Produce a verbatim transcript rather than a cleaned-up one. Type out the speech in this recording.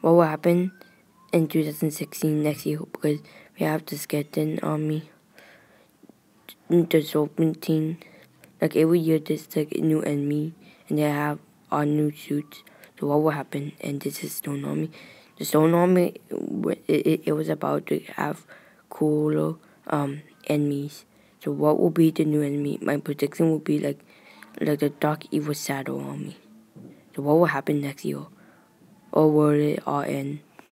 what will happen in two thousand sixteen next year, because we have the skeleton army, the Zolpin team. Like every year there's like a new enemy and they have our new suits. So what will happen? And this is Stone Army. The Stone Army, it, it, it was about to have cooler um enemies. So what will be the new enemy? My prediction will be like like the Dark Evil Shadow Army. So what will happen next year? Or will it all end?